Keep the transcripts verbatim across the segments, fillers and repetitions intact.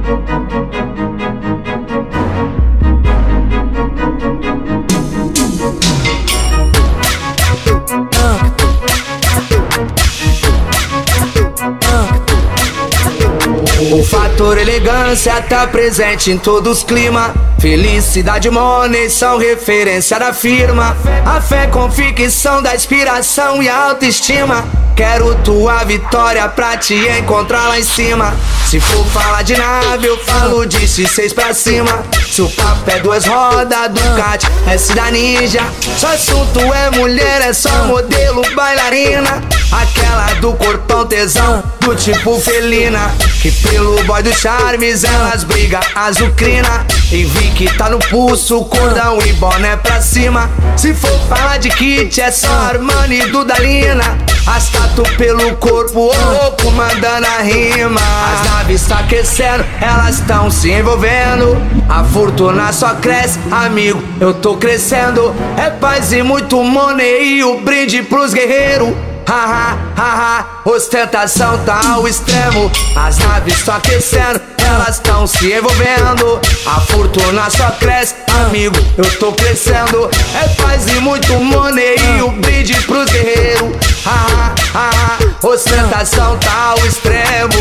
O fator elegância tá presente em todos os climas. Felicidade e money são referência da firma. A fé, convicção da inspiração e a autoestima. Quero tua vitória pra te encontrar lá em cima. Se for falar de nave, eu falo de X seis pra cima. Se o papo é duas rodas, Ducati, S da Ninja. Se o assunto é mulher, é só modelo, bailarina. Aquela do corpão tesão, do tipo felina. Que pelo boy dos charmes elas brigam azucrina. E vi que tá no pulso, cordão e boné pra cima. Se for falar de kit, é só Armani e Dudalina. As tatu pelo corpo, louco, mandando a rima. As naves tá aquecendo, elas tão se envolvendo. A fortuna só cresce, amigo, eu tô crescendo. É paz e muito money e o brinde pros guerreiros. Haha, haha, ostentação tá ao extremo. As naves só aquecendo, elas tão se envolvendo. A fortuna só cresce, amigo, eu tô crescendo. É paz e muito money e o brinde pros guerreiros. Haha, haha, ostentação tá ao extremo.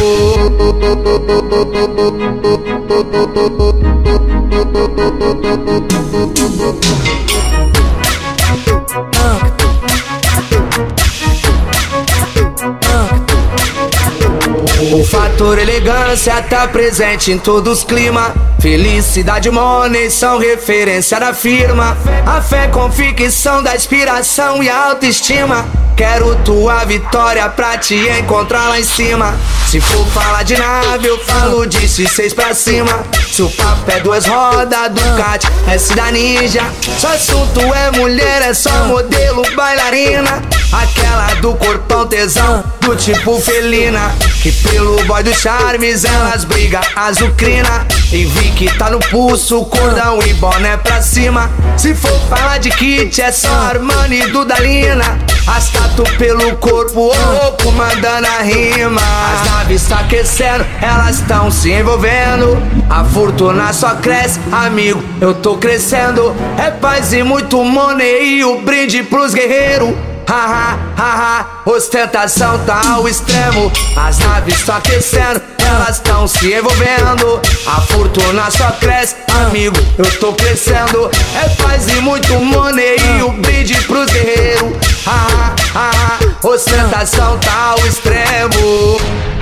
O fator elegância tá presente em todos os climas. Felicidade e money são referência da firma. A fé, convicção da inspiração e a autoestima. Quero tua vitória pra te encontrar lá em cima. Se for falar de nave, eu falo de X seis pra cima. Se o papo é duas rodas, Ducati, S da Ninja. Se o assunto é mulher, é só modelo, bailarina. Aquela do corpão tesão, do tipo felina. Que pelo boy dos charmes elas brigam azucrina. E vi que tá no pulso, cordão e boné pra cima. Se for falar de kit, é só Armani e Dudalina. As tatu pelo corpo, louco, mandando a rima. As naves tá aquecendo, elas tão se envolvendo. A fortuna só cresce, amigo, eu tô crescendo. É paz e muito money e o brinde pros guerreiros. Haha, haha, ostentação tá ao extremo. As naves só aquecendo, elas tão se envolvendo. A fortuna só cresce, amigo, eu tô crescendo. É paz e muito money e o brinde pros guerreiros. Haha, haha, ostentação tá ao extremo.